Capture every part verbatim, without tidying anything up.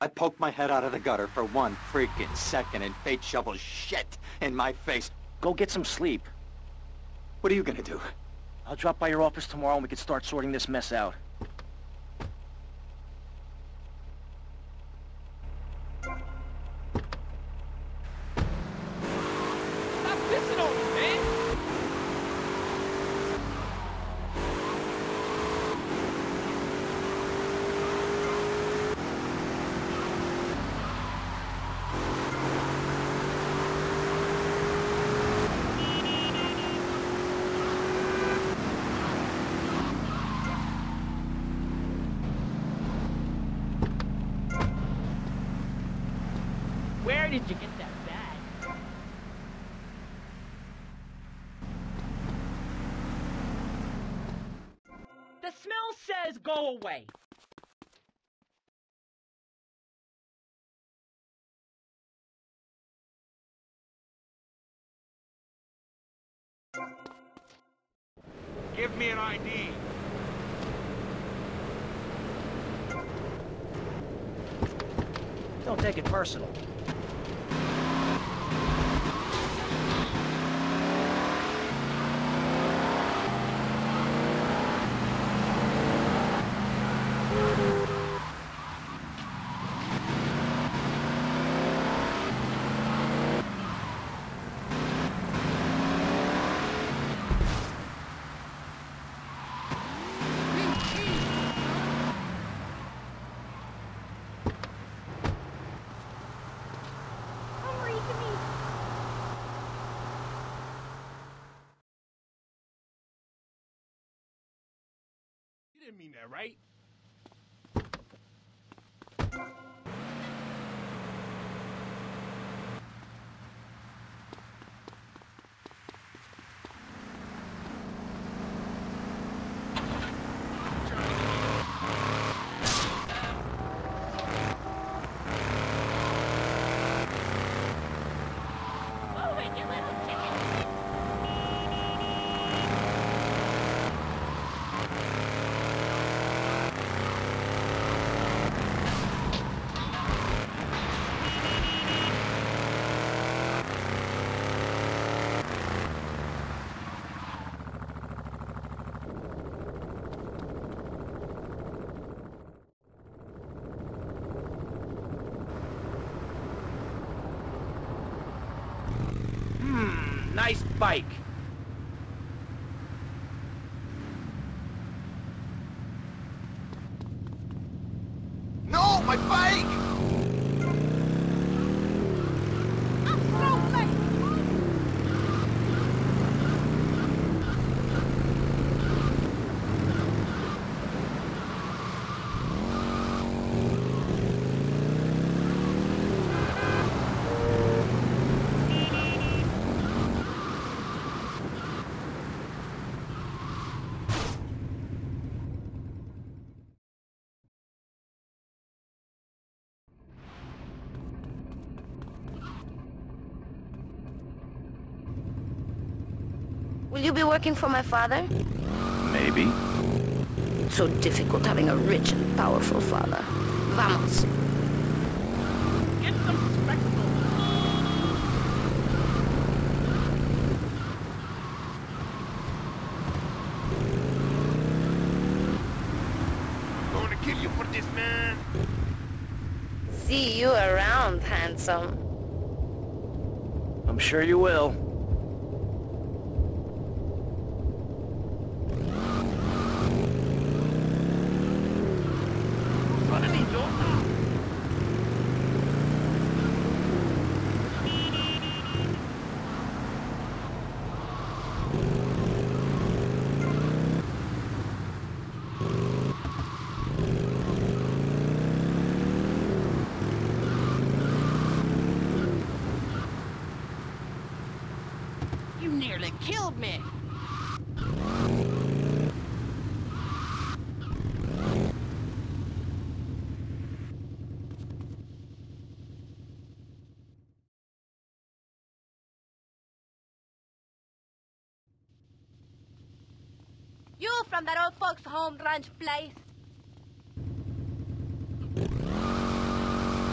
I poked my head out of the gutter for one freaking second and fate shovels shit in my face. Go get some sleep. What are you gonna do? I'll drop by your office tomorrow and we can start sorting this mess out. Stop pissing on me, man! Where did you get that bag? The smell says go away. Give me an I D. Don't take it personal. You didn't mean that, right? Move it, you little chicken! Hmm, nice bike. No, my bike! Will you be working for my father? Maybe. So difficult having a rich and powerful father. Vamos. Get some spectacles! Going to kill you for this, man. See you around, handsome. I'm sure you will. Running in your mouth! You nearly killed me! You from that old folks home ranch place?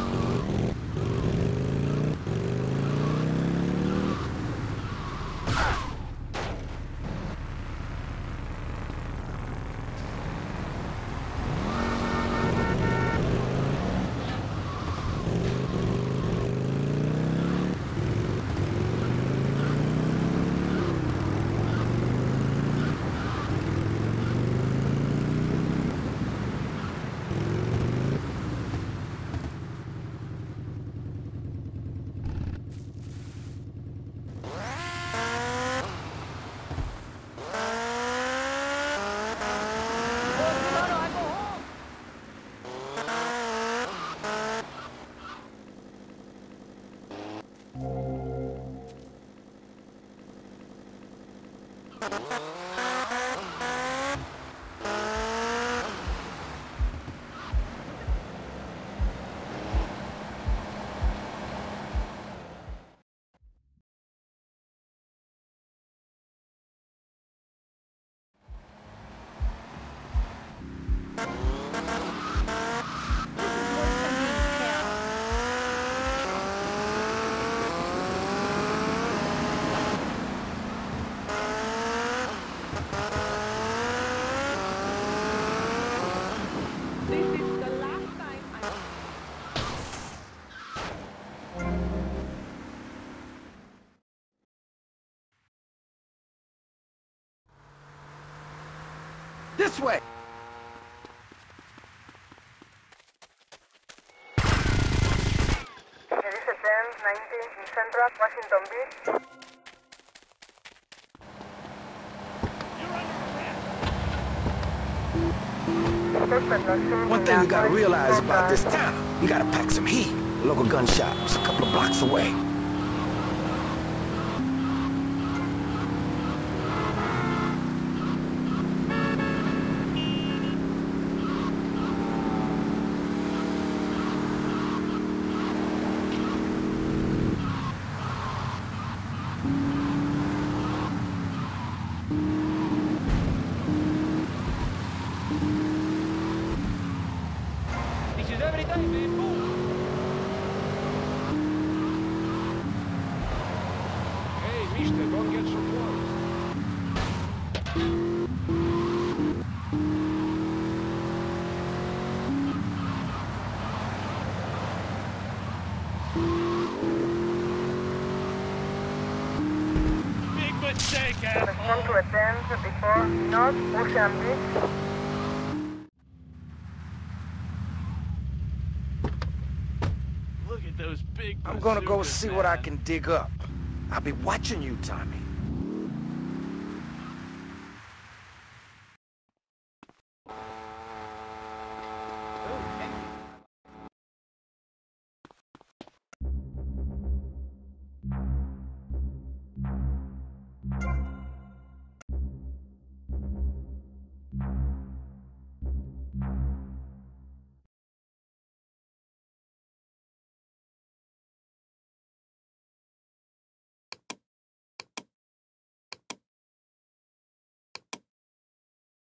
this way. ten ninety in Central Washington Beach. One thing you gotta realize about this town, you gotta pack some heat. The local gun shop is a couple of blocks away. This is every day, man. Move. Hey, mister, don't get so close. Big mistake, asshole. Respond to a ten before North Ocean Beach. Look at those big I'm gonna go bazookas, see what I man. can dig up. I'll be watching you, Tommy.